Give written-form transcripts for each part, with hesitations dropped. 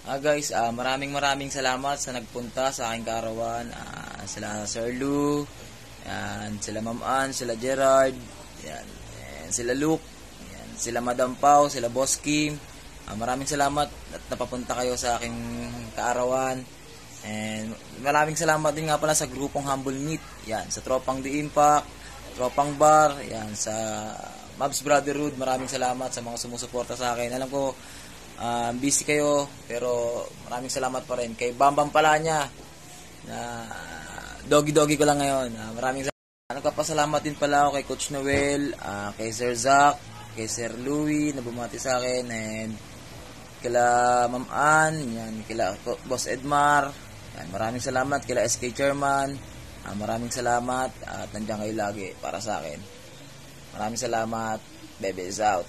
Guys, maraming salamat sa nagpunta sa aking kaarawan. Sila Sir Lou, yan, sila Ma'am Ann, sila Gerard, yan, sila Luke, yan, sila Madam Pau, sila Boss Kim. Maraming salamat at napapunta kayo sa aking kaarawan. And maraming salamat din nga pala sa grupong Humble Meet. Yan, sa Tropang The Impact, Tropang Bar, yan, sa Mavs Brotherhood. Maraming salamat sa mga sumusuporta sa akin. Alam ko, busy kayo, pero maraming salamat pa rin. Kay Bambam Palanya, na doggy ko lang ngayon. Maraming salamat. Nagpapasalamat din pala ako kay Coach Noel, kay Sir Zach, kay Sir Louie, na bumati sa akin, and kila Ma'am Ann, yan, kila Boss Edmar, yan, maraming salamat, kila SK Chairman, maraming salamat, at nandiyan kayo lagi para sa akin. Maraming salamat. Bebe is out.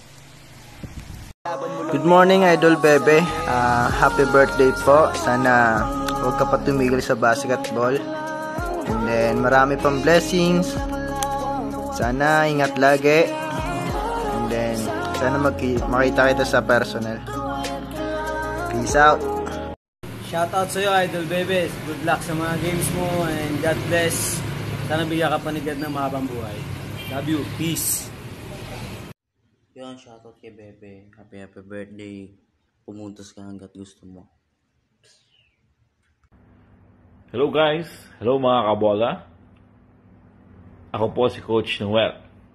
Good morning, Idol Bebe. Happy birthday po. Sana huwag ka pa tumigil sa basketball. And then marami pang blessings. Sana ingat lagi. And then sana makita kita sa personal. Peace out. Shoutout sa'yo, Idol Bebe. Good luck sa mga games mo and God bless. Sana bigyan ka panigad ng mahabang buhay. Love you. Peace. Yun, shoutout kay Bebe. Happy birthday. Pumuntos ka hanggat gusto mo. Hello guys. Hello mga kabola. Ako po si Coach Noel.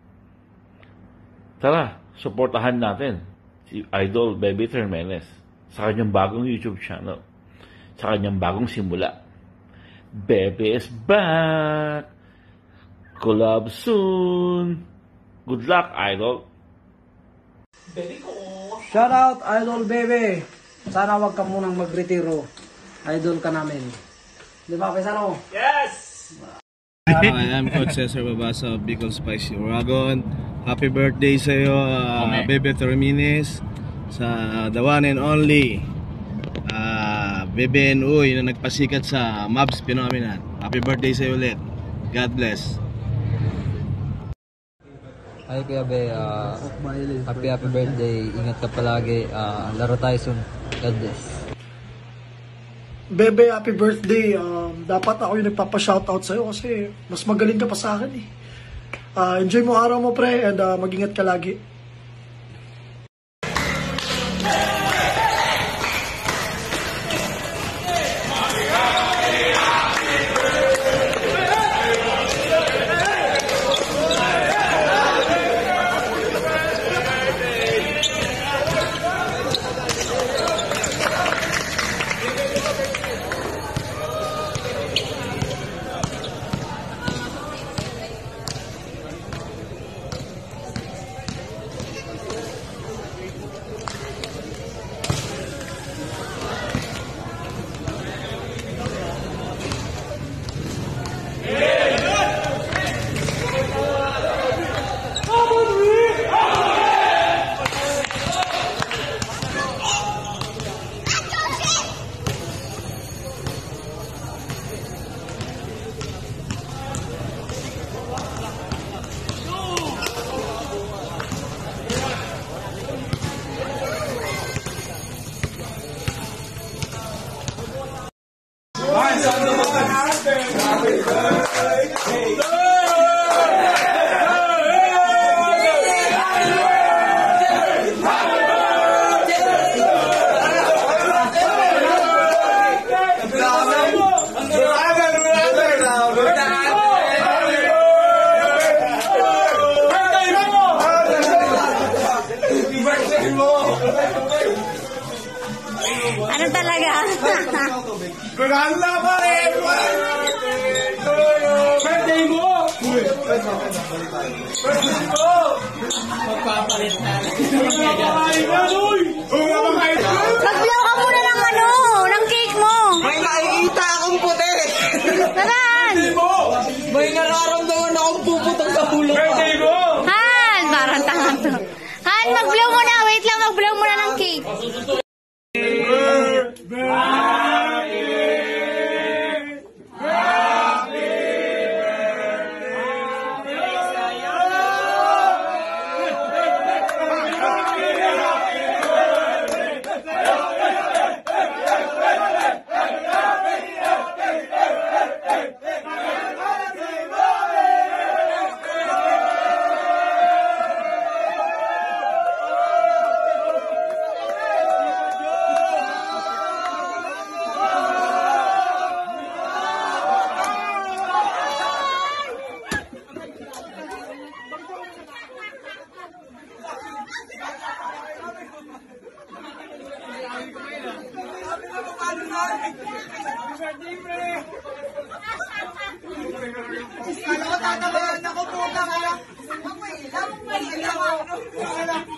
Tara, supportahan natin si Idol Bebe Termenes sa kanyang bagong YouTube channel. Sa kanyang bagong simula. Bebe is back! Collab soon! Good luck, Idol! Shout out, Idol Bebe. Sana wag ka munang magretiro. Idol ka namin. Di ba, Pesano? Yes! Hi, I'm Coach Cesar Babasa of Bicol Spicy Oragon. Happy birthday sa iyo, Bebe Termenes. Sa the one and only Bebe and Uy na nagpasikat sa Mavs Phenomenon. Happy birthday sa iyo ulit. God bless. Hi Kuya Be, happy birthday, ingat ka palagi, laro tayo soon, God bless. Bebe, happy birthday, dapat ako yung nagpapa-shoutout sa'yo kasi mas magaling ka pa sa akin eh. Enjoy mo araw mo pre, and mag-ingat ka lagi. Ano talaga? Ganda pa rin! Birthday mo! Birthday mo! Magpapalit na. Magpapakain na, Uy! Mag-blow ka muna ng ano, ng cake mo. May nakikita akong puti! Saan? May nararamdaman akong puputang sa ulo. Birthday mo! Han, parang tanga to. Han, mag-blow muna. Wait lang, mag-blow muna ng cake. Wala.